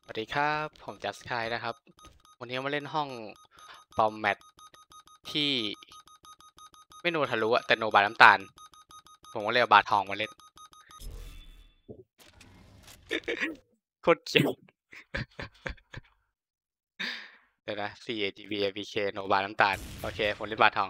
สวัสดีครับผมจัสคายนะครับวันนี้มาเล่นห้องปอมแมทที่ไม่โนทะลุอะแต่โนบาน้ำตาลผมก็เลยเอาบาทองมาเล่นโคตรเจ๋งเดี๋ยวนะ 4 AGB APK โนบาน้ำตาลโอเคผมเล่นบาทอง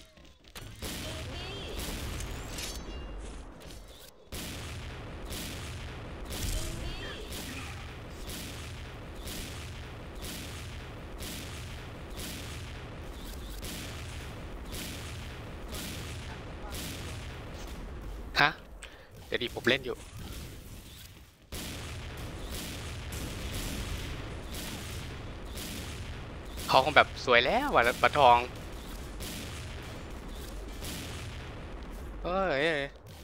ฮะเดี๋ยวดิผมเล่นอยู่เขาคงแบบสวยแล้วว่ะบาทองเอ้ย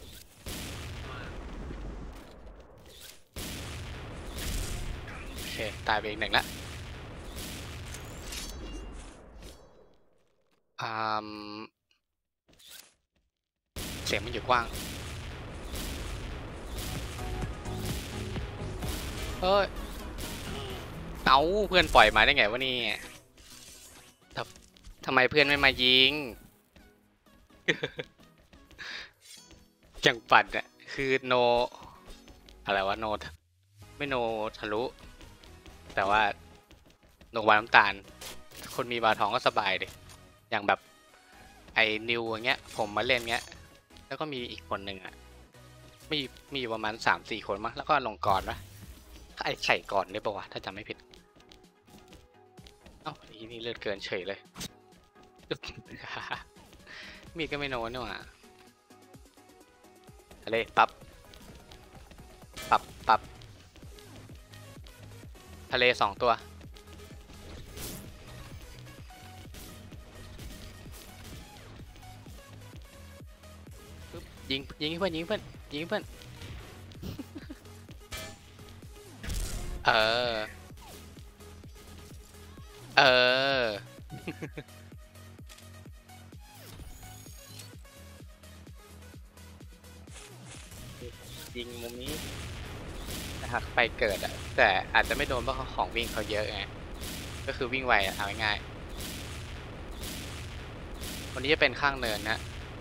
โอเคตายไปอีกหนึ่งละอ่าเสียงมันอยู่กว้างเอ้ยเอาเพื่อนปล่อยมาได้ไงวะนี่ททำไมเพื่อนไม่มายิง อย่างปั่นเนี่ยคือโนอะไรวะโนไม่โนทะลุแต่ว่าโนวาน้ำตาลคนมีบาทองก็สบายดิอย่างแบบไอ้นิวอย่างเงี้ยผมมาเล่นเงี้ยแล้วก็มีอีกคนหนึ่งอ่ะมีอยู่ประมาณ3-4คนมั้งแล้วก็ลงก่อนวะไอ้ไข่ก่อนได้ปะวะถ้าจำไม่ผิดเอ้าทีนี่เลือดเกินเฉยเลยมีก็ไม่โนนี่หว่าอะไรปั๊บปั๊บทะเล2 ตัวยิงเพื่อนยิงเพื่อนยิงเพื่อนเออเออยิงมุมนี้นะครับไปเกิดอะแต่อาจจะไม่โดนเพราะของวิ่งเขาเยอะไงก็คือวิ่งไวอะเอาง่ายๆวันนี้จะเป็นข้างเนินนะ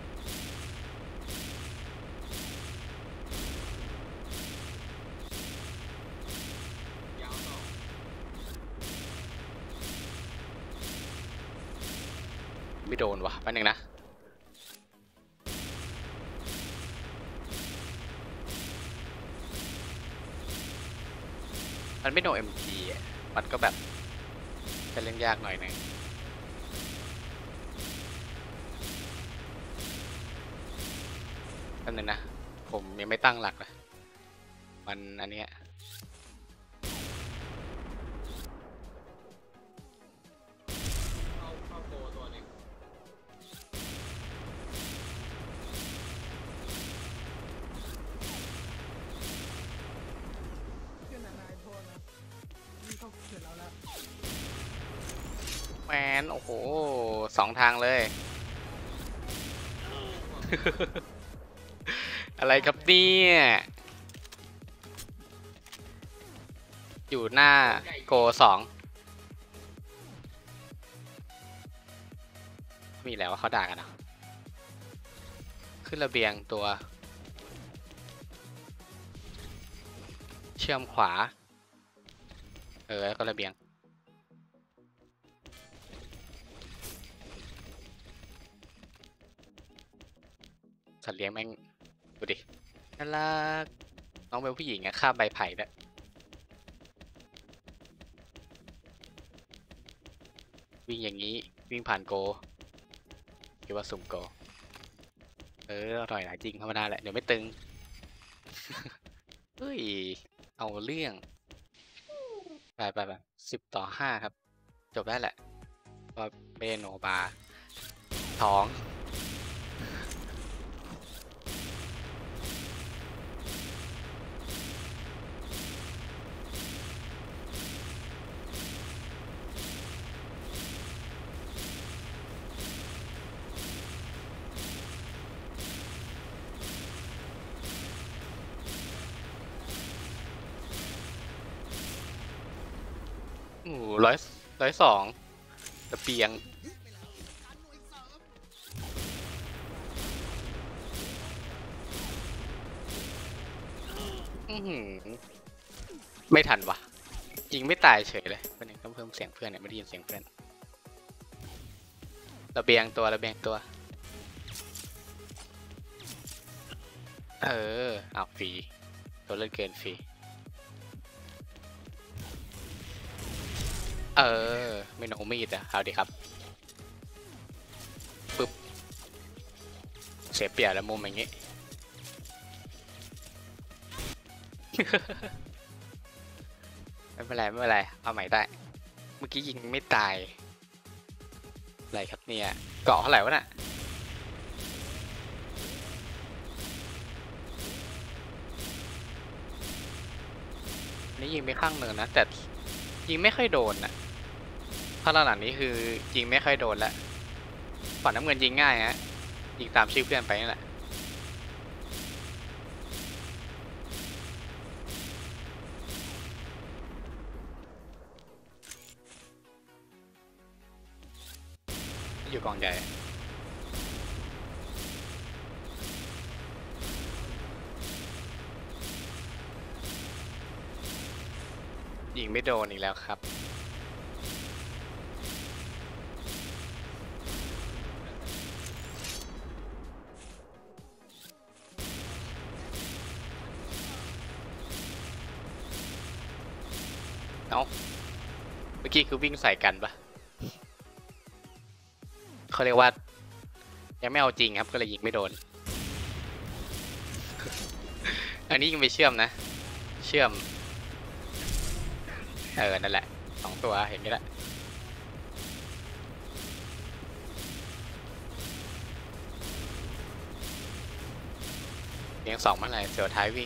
ไม่โดนวะแป๊บนึงนะมันไม่โดน MG อะมันก็แบบจะเล่นยากหน่อยนึงแป๊บนึงนะผมยังไม่ตั้งหลักเลยมันอันเนี้ยแมนโอ้โห2 ทางเลยอะไรครับเนี่ยอยู่หน้าโก2มีแล้วว่าเขาด่ากันเนาะขึ้นระเบียงตัวเชื่อมขวาแล้วก็ระเบียงสัตว์เลี้ยงแม่งดูดิน่ารักน้องเป็นผู้หญิงอะข้ามใบไผ่ด้วยวิ่งอย่างนี้วิ่งผ่านโกคิดว่าสุ่มโกอร่อยหลายจริงธรรมดาแหละเดี๋ยวไม่ตึงเฮ้ยเอาเรื่องไป10-5ครับจบได้แหละว่าเบโนบาท้องโอ้102ระเบียงไม่ทันวะยิงไม่ตายเฉยเลยวันนี้ต้องเพิ่มเสียงเพื่อนเนี่ยไม่ได้ยินเสียงเพื่อนระเบียงตัวเอาฟรีตัวเล่นเกินฟรีไม่โนมีดอ่ะเอาดิครับปึ๊บเสียเปรียบแล้วมุมอย่างงี้ ไม่เป็นไรเอาใหม่ได้เมื่อกี้ยิงไม่ตายอะไรครับเนี่ยเกาะเท่าไหร่วะน่ะนี่ยิงไปข้างเนินนะแต่ยิงไม่ค่อยโดนน่ะถ้าระดับนี้คือยิงไม่ค่อยโดนแล้วฝั่งน้ำเงินยิงง่ายฮะยิงตามชื่อเพื่อนไปนี่แหละอยู่กองใหญ่ยิงไม่โดนอีกแล้วครับเอ้าเมื่อกี้คือวิ่งใส่กันปะเขาเรียกว่ายังไม่เอาจริงครับก็เลยยิงไม่โดนอันนี้ยิงไปเชื่อมนะเชื่อมนั่นแหละ2ตัวเห็นไหมล่ะเลี้ยง2เมื่อไหร่เสือท้ายวิ่ง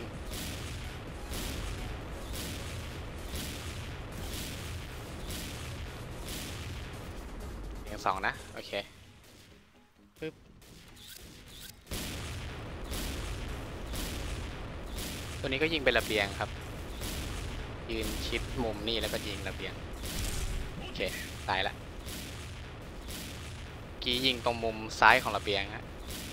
เลี้ยง2นะโอเคปึ๊บตัวนี้ก็ยิงเป็นระเบียงครับยืนชิดมุมนี่แล้วก็ยิงระเบียงโอเคตายละกี้ยิงตรงมุมซ้ายของระเบียงฮะ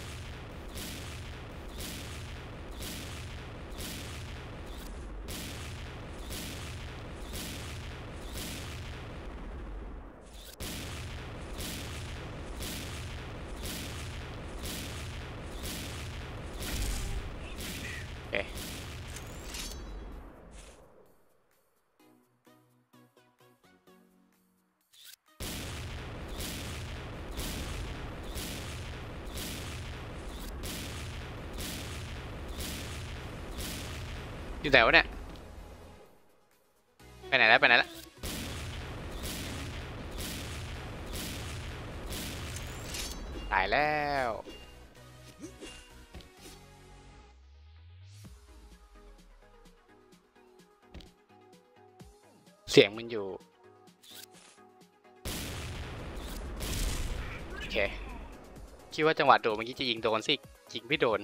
โอเคอยู่ไหนวะเนี่ยไปไหนแล้วตายแล้วเสียงมันอยู่โอเคคิดว่าจังหวะโดนเมื่อกี้จะยิงโดนสิยิงไม่โดน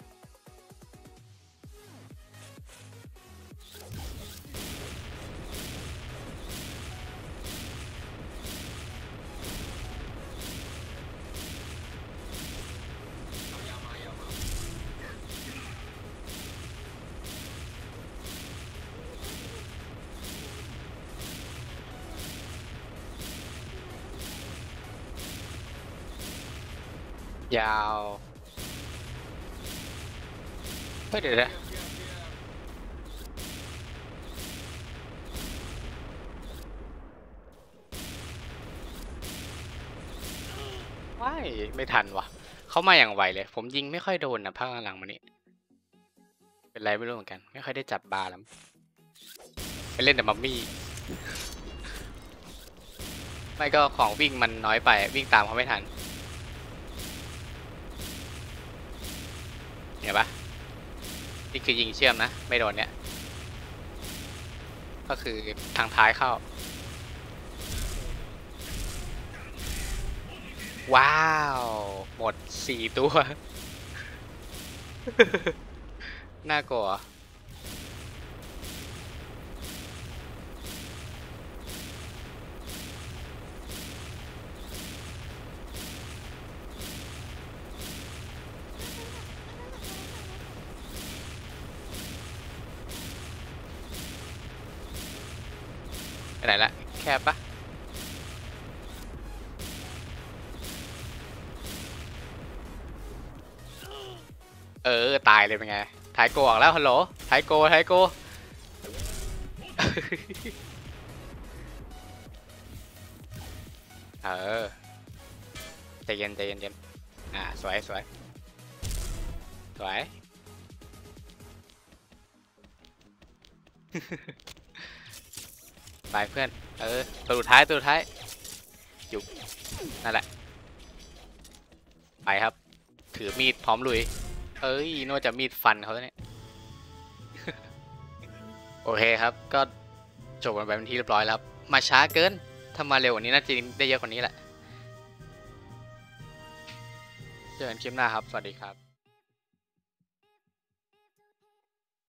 ยาวเฮ้ยเดี๋ยวว้ายไม่ทันวะเขามาอย่างไวเลยผมยิงไม่ค่อยโดนนะภาคหลังๆมานี้เป็นไรไม่รู้เหมือนกันไม่ค่อยได้จับบาร์แล้วไปเล่นแต่มัมมี่ไม่ก็ของวิ่งมันน้อยไปวิ่งตามเขาไม่ทันเห็นปะนี่คือยิงเชื่อมนะไม่โดนเนี่ยก็คือทางท้ายเข้าว้าวหมด4ตัวน่ากลัวไหนละแคบปะตายเลยเป็นไงไทโกออกแล้วฮัลโหลไทโกใจเย็นสวยไปเพื่อนตัวสุดท้ายอยู่นั่นแหละไปครับถือมีดพร้อมลุยโน่าจะมีดฟันเขาเนี่ย โอเคครับก็จบกันไปเป็นที่เรียบร้อยแล้วมาช้าเกินถ้ามาเร็วกว่านี้น่าจะได้เยอะกว่านี้แหละเจอกันคลิปหน้าครับสวัสดีครับ